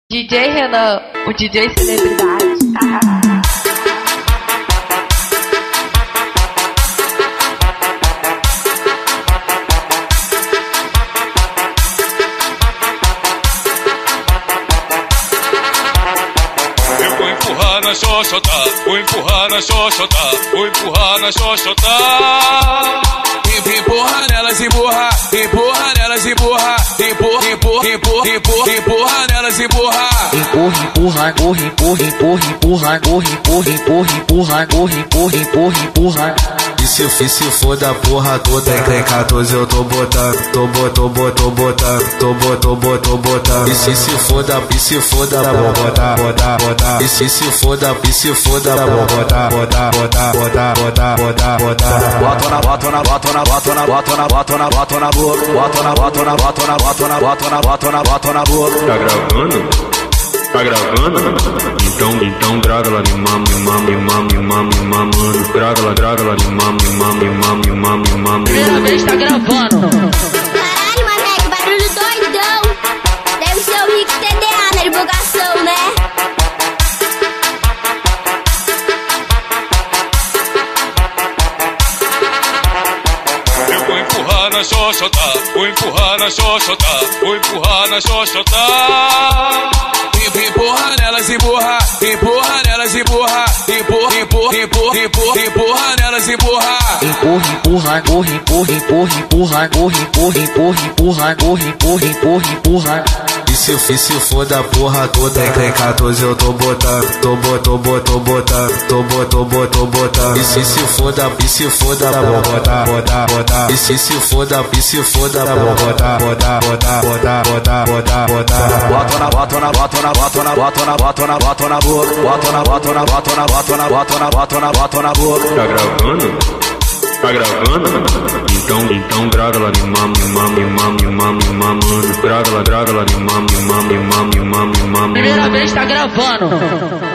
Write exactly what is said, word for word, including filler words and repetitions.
D J Renan, o D J celebridade. Eu vou empurrar na xoxota, vou empurrar na xoxota, vou empurrar na xoxota. Empurra nelas, empurra, empurra nelas, empurra, empurra, empurra, empurra, empurra, empurra nelas, empurra. Empurra, empurra, empurra, empurra, empurra, empurra, empurra, empurra, empurra, empurra, empurra, empurra, empurra. E se, e se for da porra toda, tem quatorze eu tô botando, tô botando, tô botando, tô botando, tô botando. E se, se for da, e se for da porra, botar, botar, botar. E se, se for da, e se for da porra, botar, botar, botar, botar, botar, botar, botar. Bota na, bota na, bota na, bota na, bota na, bota na, bota na boca. Bota na, bota na, bota na, bota na, bota na, bota na, bota na boca. Tá gravando? Tá gravando? Então, então grava lá, me mama, me mama, me mama, me mama, me mamando. Grava lá, grava lá, me mama, me mama, me mama, me mama, me mama. Primeira vez tá gravando. Caralho, moleque, barulho doidão. Deve ser o Rick T D A na divulgação, né? Eu vou empurrar na xoxota, vou empurrar na xoxota, vou empurrar na xoxota. Empurra nelas, empurra, empurra nelas, empurra, empurra, empurra, empurra, empurra, empurra nelas, empurra. Empurra, empurra, empurra, empurra, empurra, empurra, empurra, empurra, empurra, empurra, empurra, empurra, empurra. E se, e se for da porra toda, tem quatorze eu tô botando, tô botando, tô botando, tô botando, tô botando. E se, se for da, e se for da porra, botar, botar, botar. E se, se for da, e se for da porra, botar, botar, botar, botar, botar, botar, botar. Bota na, bota na, bota na, bota na, bota na, bota na, bota na boca. Bota na, bota na, bota na, bota na, bota na, bota na, bota na boca. Tá gravando? Tá gravando? Então, então grava lá, me mama, me mama, me mama, me mama, me mamando. Grava lá, grava lá, me mama, me mama, me mama, me mama, me mama. Primeira vez tá gravando.